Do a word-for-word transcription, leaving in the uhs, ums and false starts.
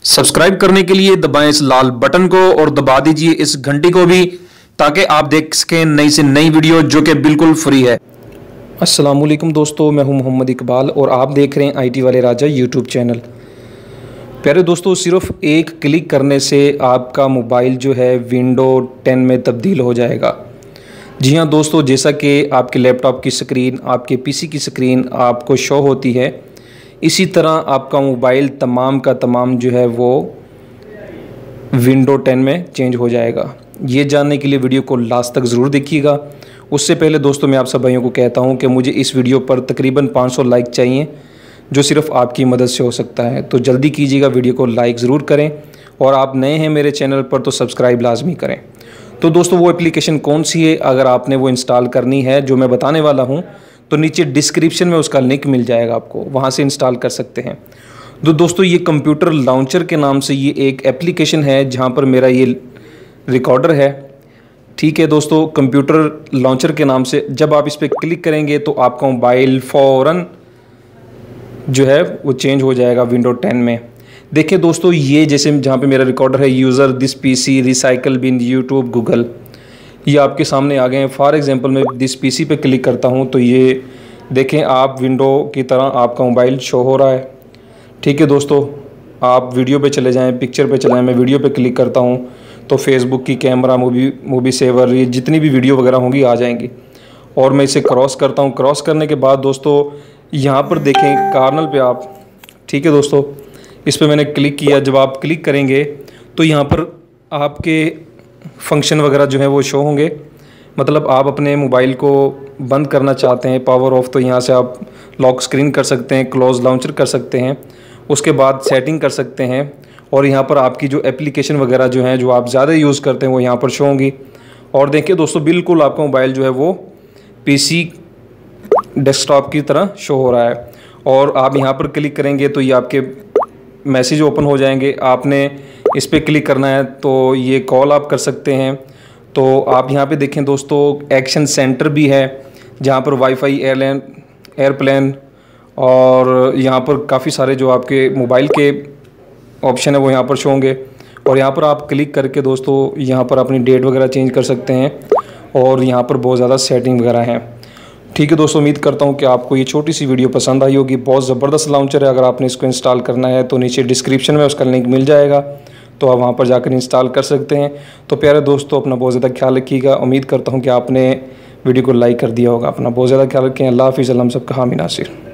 Subscribe करने के लिए दबाएं इस लाल बटन को और दबा दीजिए इस घंटी को भी, ताकि आप देख सकें नई से नई वीडियो जो कि बिल्कुल फ्री है। अस्सलाम वालेकुम दोस्तों, मैं हूं मोहम्मद इकबाल और आप देख रहे हैं आईटी वाले राजा यूट्यूब चैनल। प्यारे दोस्तों, सिर्फ एक क्लिक करने से आपका मोबाइल जो है विंडो टेन में तब्दील हो जाएगा। जी हाँ दोस्तों, जैसा कि आपके लैपटॉप की स्क्रीन, आपके पीसी की स्क्रीन आपको शो होती है, इसी तरह आपका मोबाइल तमाम का तमाम जो है वो विंडो टेन में चेंज हो जाएगा। ये जानने के लिए वीडियो को लास्ट तक ज़रूर देखिएगा। उससे पहले दोस्तों, मैं आप सब भाइयों को कहता हूँ कि मुझे इस वीडियो पर तकरीबन पाँच सौ लाइक चाहिए, जो सिर्फ आपकी मदद से हो सकता है। तो जल्दी कीजिएगा, वीडियो को लाइक ज़रूर करें और आप नए हैं मेरे चैनल पर तो सब्सक्राइब लाजमी करें। तो दोस्तों, वो एप्लीकेशन कौन सी है, अगर आपने वो इंस्टॉल करनी है जो मैं बताने वाला हूँ, तो नीचे डिस्क्रिप्शन में उसका लिंक मिल जाएगा, आपको वहाँ से इंस्टॉल कर सकते हैं। तो दोस्तों, ये कंप्यूटर लॉन्चर के नाम से ये एक एप्लीकेशन है जहाँ पर मेरा ये रिकॉर्डर है। ठीक है दोस्तों, कंप्यूटर लॉन्चर के नाम से जब आप इस पर क्लिक करेंगे तो आपका मोबाइल फ़ौरन जो है वो चेंज हो जाएगा विंडो टेन में। देखिए दोस्तों, ये जैसे जहाँ पे मेरा रिकॉर्डर है, user, this PC, recycle bin, YouTube, Google, ये आपके सामने आ गए हैं। फॉर एग्जांपल मैं दिस पीसी पे क्लिक करता हूँ तो ये देखें आप विंडो की तरह आपका मोबाइल शो हो रहा है। ठीक है दोस्तों, आप वीडियो पे चले जाएं, पिक्चर पे चले जाएं। मैं वीडियो पे क्लिक करता हूँ तो फेसबुक की कैमरा, मूवी मूवी सेवर, ये जितनी भी वीडियो वगैरह होंगी आ जाएंगी। और मैं इसे क्रॉस करता हूँ। क्रॉस करने के बाद दोस्तों, यहाँ पर देखें कार्नल पे आप, ठीक है दोस्तों, इस पर मैंने क्लिक किया। जब आप क्लिक करेंगे तो यहाँ पर आपके फंक्शन वगैरह जो है वो शो होंगे। मतलब आप अपने मोबाइल को बंद करना चाहते हैं, पावर ऑफ, तो यहाँ से आप लॉक स्क्रीन कर सकते हैं, क्लोज लॉन्चर कर सकते हैं, उसके बाद सेटिंग कर सकते हैं। और यहाँ पर आपकी जो एप्लीकेशन वगैरह जो हैं, जो आप ज़्यादा यूज़ करते हैं, वो यहाँ पर शो होंगी। और देखिए दोस्तों, बिल्कुल आपका मोबाइल जो है वो पीसी डेस्कटॉप की तरह शो हो रहा है। और आप यहाँ पर क्लिक करेंगे तो ये आपके मैसेज ओपन हो जाएंगे। आपने इस पर क्लिक करना है तो ये कॉल आप कर सकते हैं। तो आप यहाँ पे देखें दोस्तों, एक्शन सेंटर भी है जहाँ पर वाईफाई, एयरलाइन, एयरप्लेन, और यहाँ पर काफ़ी सारे जो आपके मोबाइल के ऑप्शन है वो यहाँ पर शो होंगे। और यहाँ पर आप क्लिक करके दोस्तों यहाँ पर अपनी डेट वगैरह चेंज कर सकते हैं। और यहाँ पर बहुत ज़्यादा सेटिंग वगैरह हैं। ठीक है दोस्तों, उम्मीद करता हूँ कि आपको ये छोटी सी वीडियो पसंद आई होगी। बहुत ज़बरदस्त लॉन्चर है। अगर आपने इसको इंस्टॉल करना है तो नीचे डिस्क्रिप्शन में उसका लिंक मिल जाएगा, तो आप वहाँ पर जाकर इंस्टॉल कर सकते हैं। तो प्यारे दोस्तों, अपना बहुत ज़्यादा ख्याल रखिएगा। उम्मीद करता हूँ कि आपने वीडियो को लाइक कर दिया होगा। अपना बहुत ज़्यादा ख्याल रखें। अल्लाह हाफ़िज़। हम सबका हामी नासिर।